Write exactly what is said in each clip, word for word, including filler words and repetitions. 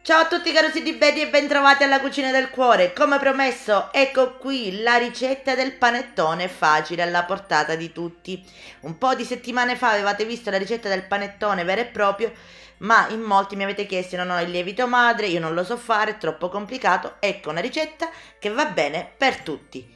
Ciao a tutti cari di Betty e bentrovati alla cucina del cuore. Come promesso, ecco qui la ricetta del panettone facile alla portata di tutti. Un po' di settimane fa avevate visto la ricetta del panettone vero e proprio, ma in molti mi avete chiesto: non ho il lievito madre, io non lo so fare, è troppo complicato. Ecco una ricetta che va bene per tutti.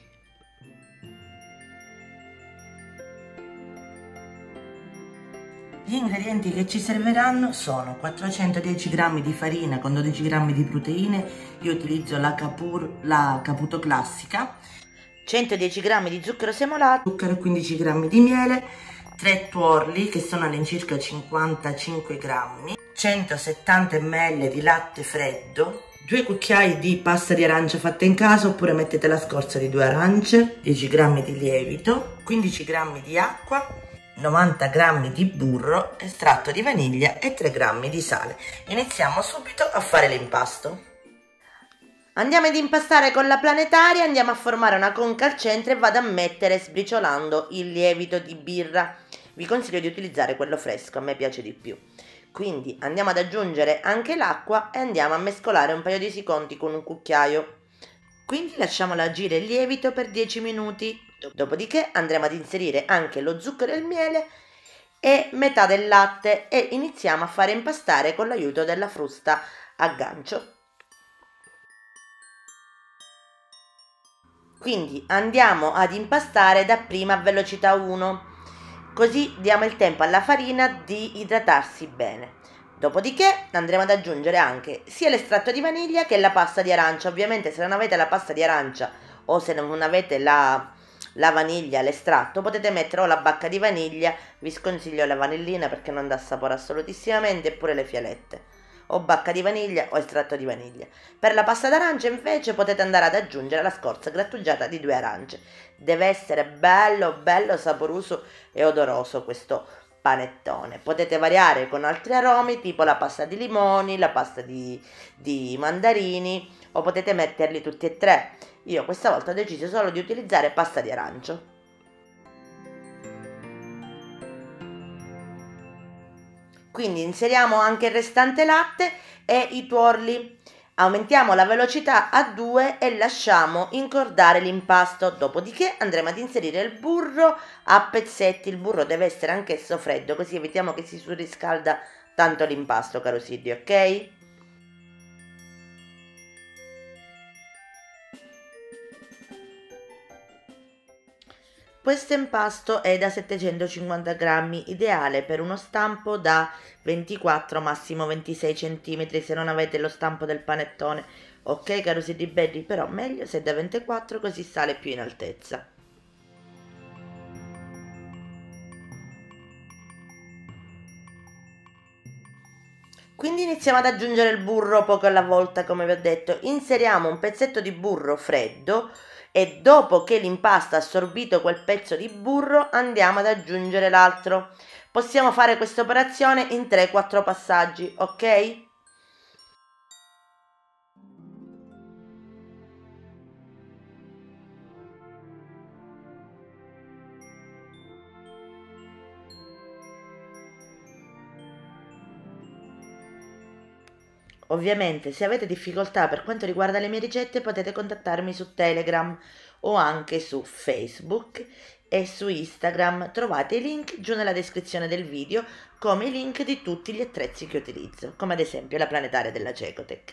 Gli ingredienti che ci serviranno sono quattrocentodieci grammi di farina con dodici grammi di proteine. Io utilizzo la, Capur, la Caputo classica, centodieci grammi di zucchero semolato, zucchero e quindici grammi di miele, tre tuorli che sono all'incirca cinquantacinque grammi, centosettanta millilitri di latte freddo, due cucchiai di pasta di arancia fatta in casa oppure mettete la scorza di due arance, dieci grammi di lievito, quindici grammi di acqua, novanta grammi di burro, estratto di vaniglia e tre grammi di sale. Iniziamo subito a fare l'impasto. Andiamo ad impastare con la planetaria, andiamo a formare una conca al centro e vado a mettere sbriciolando il lievito di birra. Vi consiglio di utilizzare quello fresco, a me piace di più. Quindi andiamo ad aggiungere anche l'acqua e andiamo a mescolare un paio di secondi con un cucchiaio. Quindi lasciamolo agire il lievito per dieci minuti. Dopodiché andremo ad inserire anche lo zucchero e il miele e metà del latte e iniziamo a fare impastare con l'aiuto della frusta a gancio. Quindi andiamo ad impastare dapprima a velocità uno, così diamo il tempo alla farina di idratarsi bene. Dopodiché andremo ad aggiungere anche sia l'estratto di vaniglia che la pasta di arancia. Ovviamente se non avete la pasta di arancia o se non avete la la vaniglia, l'estratto, potete mettere o la bacca di vaniglia, vi sconsiglio la vanillina perché non dà sapore assolutissimamente, eppure le fialette, o bacca di vaniglia o estratto di vaniglia. Per la pasta d'arancia invece potete andare ad aggiungere la scorza grattugiata di due arance. Deve essere bello bello saporoso e odoroso questo panettone. Potete variare con altri aromi tipo la pasta di limoni, la pasta di, di mandarini, o potete metterli tutti e tre. Io questa volta ho deciso solo di utilizzare pasta di arancio. Quindi inseriamo anche il restante latte e i tuorli. Aumentiamo la velocità a due e lasciamo incordare l'impasto. Dopodiché andremo ad inserire il burro a pezzetti. Il burro deve essere anch'esso freddo, così evitiamo che si surriscalda tanto l'impasto, caro Siddi, ok? Questo impasto è da settecentocinquanta grammi, ideale per uno stampo da ventiquattro massimo ventisei centimetri se non avete lo stampo del panettone. Ok caro Siddi Belli, però meglio se è da ventiquattro, così sale più in altezza. Quindi iniziamo ad aggiungere il burro poco alla volta, come vi ho detto. Inseriamo un pezzetto di burro freddo e dopo che l'impasto ha assorbito quel pezzo di burro andiamo ad aggiungere l'altro. Possiamo fare questa operazione in tre quattro passaggi, ok? Ovviamente se avete difficoltà per quanto riguarda le mie ricette potete contattarmi su Telegram o anche su Facebook e su Instagram. Trovate i link giù nella descrizione del video, come i link di tutti gli attrezzi che utilizzo, come ad esempio la planetaria della Cecotech.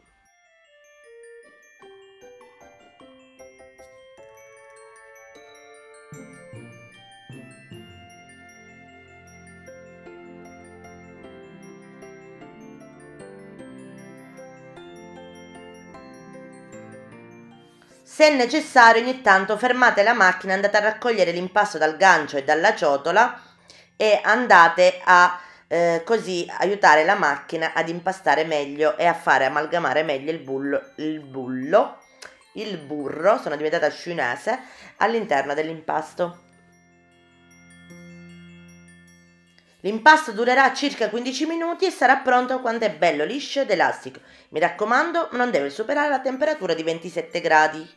Se è necessario ogni tanto fermate la macchina, andate a raccogliere l'impasto dal gancio e dalla ciotola e andate a eh, così aiutare la macchina ad impastare meglio e a fare amalgamare meglio il bullo, il bullo, il burro, sono diventata sciunese, all'interno dell'impasto. L'impasto durerà circa quindici minuti e sarà pronto quando è bello liscio ed elastico. Mi raccomando, non deve superare la temperatura di ventisette gradi.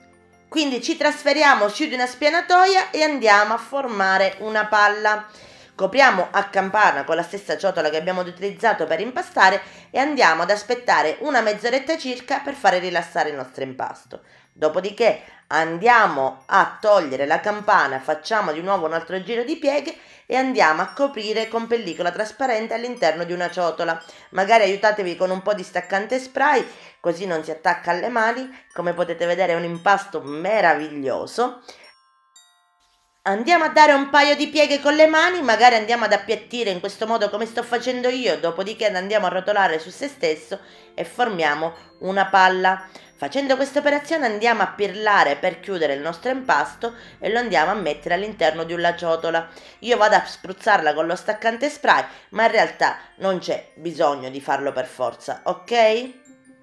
Quindi ci trasferiamo su di una spianatoia e andiamo a formare una palla. Copriamo a campana con la stessa ciotola che abbiamo utilizzato per impastare e andiamo ad aspettare una mezz'oretta circa per fare rilassare il nostro impasto. Dopodiché andiamo a togliere la campana, facciamo di nuovo un altro giro di pieghe e andiamo a coprire con pellicola trasparente all'interno di una ciotola. Magari aiutatevi con un po' di staccante spray, così non si attacca alle mani. Come potete vedere è un impasto meraviglioso. Andiamo a dare un paio di pieghe con le mani, magari andiamo ad appiattire in questo modo come sto facendo io, dopodiché andiamo a rotolare su se stesso e formiamo una palla. Facendo questa operazione andiamo a pirlare per chiudere il nostro impasto e lo andiamo a mettere all'interno di una ciotola. Io vado a spruzzarla con lo staccante spray, ma in realtà non c'è bisogno di farlo per forza, ok?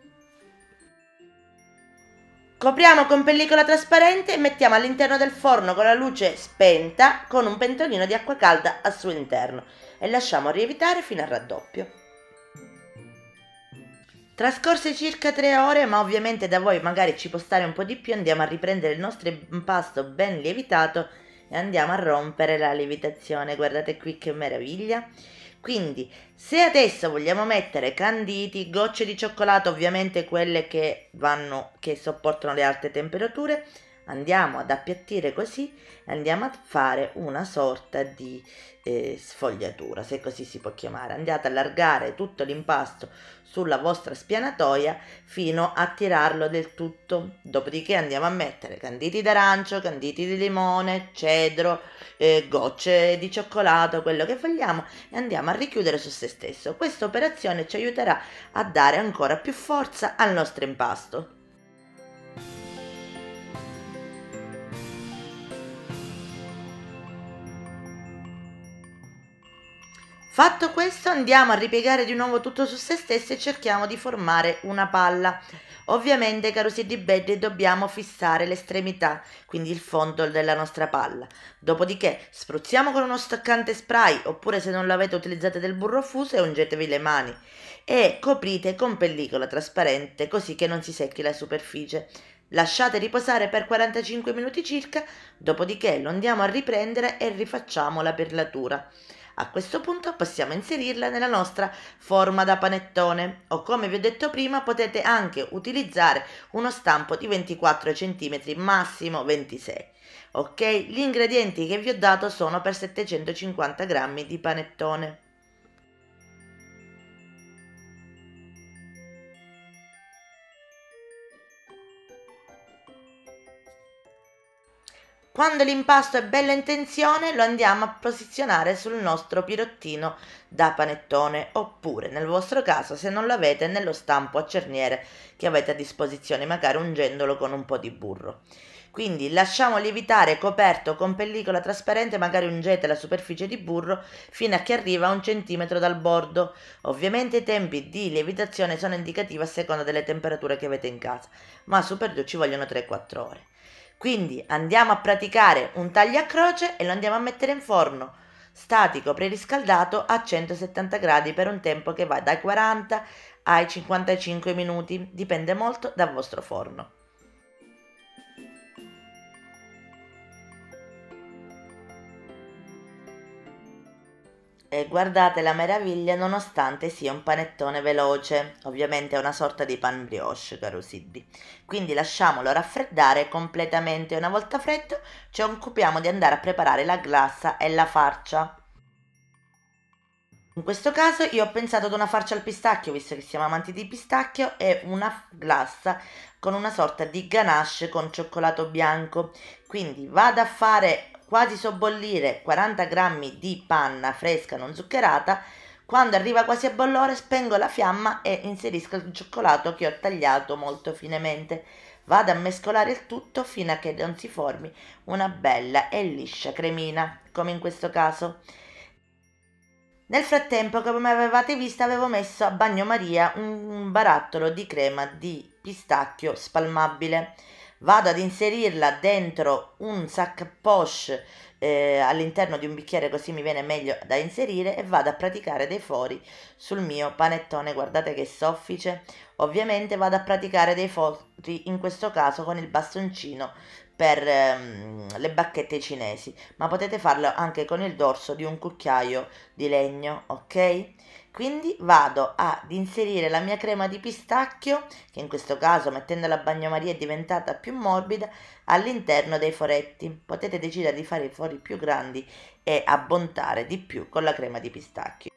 Copriamo con pellicola trasparente e mettiamo all'interno del forno con la luce spenta con un pentolino di acqua calda al suo interno e lasciamo lievitare fino al raddoppio. Trascorse circa tre ore, ma ovviamente da voi magari ci può stare un po' di più, andiamo a riprendere il nostro impasto ben lievitato e andiamo a rompere la lievitazione. Guardate qui che meraviglia! Quindi se adesso vogliamo mettere canditi, gocce di cioccolato, ovviamente quelle che vanno, che sopportano le alte temperature, andiamo ad appiattire così e andiamo a fare una sorta di eh, sfogliatura, se così si può chiamare. Andate a allargare tutto l'impasto sulla vostra spianatoia fino a tirarlo del tutto. Dopodiché andiamo a mettere canditi d'arancio, canditi di limone, cedro, eh, gocce di cioccolato, quello che vogliamo, e andiamo a richiudere su se stesso. Questa operazione ci aiuterà a dare ancora più forza al nostro impasto. Fatto questo andiamo a ripiegare di nuovo tutto su se stesso e cerchiamo di formare una palla. Ovviamente, caro Siddi Beddi, dobbiamo fissare l'estremità, quindi il fondo della nostra palla. Dopodiché spruzziamo con uno staccante spray, oppure se non l'avete utilizzate del burro fuso e ungetevi le mani. E coprite con pellicola trasparente così che non si secchi la superficie. Lasciate riposare per quarantacinque minuti circa, dopodiché lo andiamo a riprendere e rifacciamo la perlatura. A questo punto possiamo inserirla nella nostra forma da panettone o, come vi ho detto prima, potete anche utilizzare uno stampo di ventiquattro centimetri, massimo ventisei. Ok, gli ingredienti che vi ho dato sono per settecentocinquanta grammi di panettone. Quando l'impasto è bello in tensione lo andiamo a posizionare sul nostro pirottino da panettone, oppure nel vostro caso, se non l'avete, nello stampo a cerniere che avete a disposizione, magari ungendolo con un po' di burro. Quindi lasciamo lievitare coperto con pellicola trasparente, magari ungete la superficie di burro fino a che arriva a un centimetro dal bordo. Ovviamente i tempi di lievitazione sono indicativi a seconda delle temperature che avete in casa, ma su per giù ci vogliono tre quattro ore. Quindi andiamo a praticare un taglio a croce e lo andiamo a mettere in forno statico preriscaldato a centosettanta gradi per un tempo che va dai quaranta ai cinquantacinque minuti, dipende molto dal vostro forno. E guardate la meraviglia, nonostante sia un panettone veloce, ovviamente è una sorta di pan brioche, caro Siddi. Quindi lasciamolo raffreddare completamente. Una volta freddo ci occupiamo di andare a preparare la glassa e la farcia. In questo caso io ho pensato ad una farcia al pistacchio, visto che siamo amanti di pistacchio, e una glassa con una sorta di ganache con cioccolato bianco. Quindi vado a fare quasi sobbollire quaranta grammi di panna fresca non zuccherata. Quando arriva quasi a bollore spengo la fiamma e inserisco il cioccolato che ho tagliato molto finemente. Vado a mescolare il tutto fino a che non si formi una bella e liscia cremina, come in questo caso. Nel frattempo, come avevate visto, avevo messo a bagnomaria un barattolo di crema di pistacchio spalmabile. Vado ad inserirla dentro un sac poche eh, all'interno di un bicchiere, così mi viene meglio da inserire, e vado a praticare dei fori sul mio panettone. Guardate che soffice. Ovviamente vado a praticare dei fori in questo caso con il bastoncino per ehm, le bacchette cinesi, ma potete farlo anche con il dorso di un cucchiaio di legno, ok? Quindi vado ad inserire la mia crema di pistacchio, che in questo caso mettendola a bagnomaria è diventata più morbida, all'interno dei foretti. Potete decidere di fare i fori più grandi e abbontare di più con la crema di pistacchio.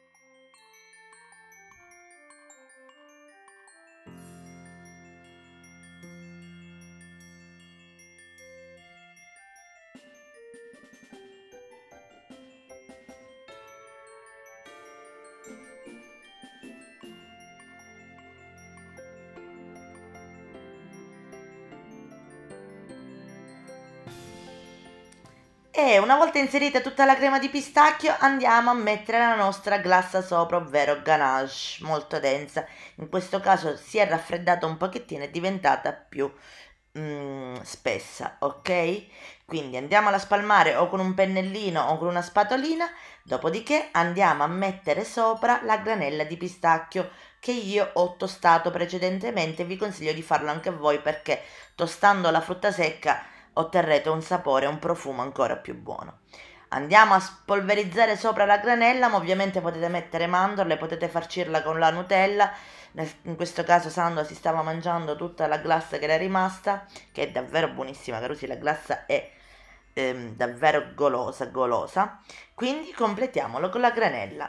E una volta inserita tutta la crema di pistacchio andiamo a mettere la nostra glassa sopra, ovvero ganache, molto densa. In questo caso si è raffreddata un pochettino, è diventata più mm, spessa, ok? Quindi andiamo alla spalmare o con un pennellino o con una spatolina, dopodiché andiamo a mettere sopra la granella di pistacchio che io ho tostato precedentemente. Vi consiglio di farlo anche voi perché tostando la frutta secca otterrete un sapore e un profumo ancora più buono. Andiamo a spolverizzare sopra la granella, ma ovviamente potete mettere mandorle, potete farcirla con la Nutella. In questo caso Sandro si stava mangiando tutta la glassa che era rimasta, che è davvero buonissima, Carusi, la glassa è ehm, davvero golosa, golosa. Quindi completiamolo con la granella.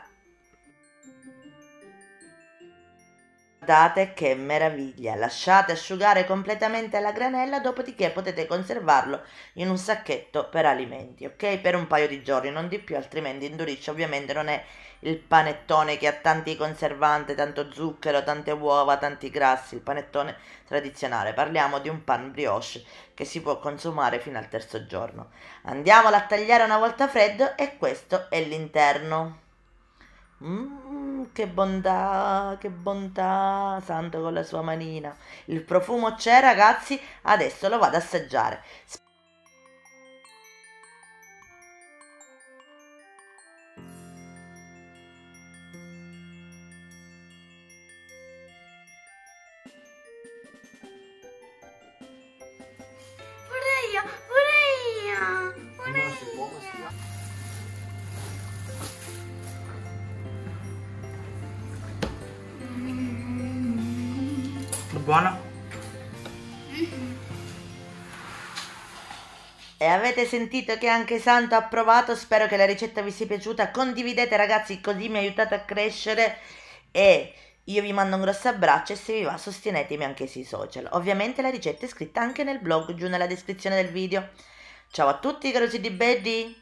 Guardate che meraviglia, lasciate asciugare completamente la granella, dopodiché potete conservarlo in un sacchetto per alimenti, ok? Per un paio di giorni, non di più, altrimenti indurisce. Ovviamente non è il panettone che ha tanti conservanti, tanto zucchero, tante uova, tanti grassi, il panettone tradizionale. Parliamo di un pan brioche che si può consumare fino al terzo giorno. Andiamolo a tagliare una volta freddo e questo è l'interno. Mmm, che bontà, che bontà, Santo con la sua manina. Il profumo c'è, ragazzi, adesso lo vado ad assaggiare. Pure io, pure io, pure io. Buono? E avete sentito che anche Santo ha provato? Spero che la ricetta vi sia piaciuta. Condividete, ragazzi, così mi aiutate a crescere. E io vi mando un grosso abbraccio e se vi va sostenetemi anche sui social. Ovviamente la ricetta è scritta anche nel blog giù nella descrizione del video. Ciao a tutti, carosi di Betty!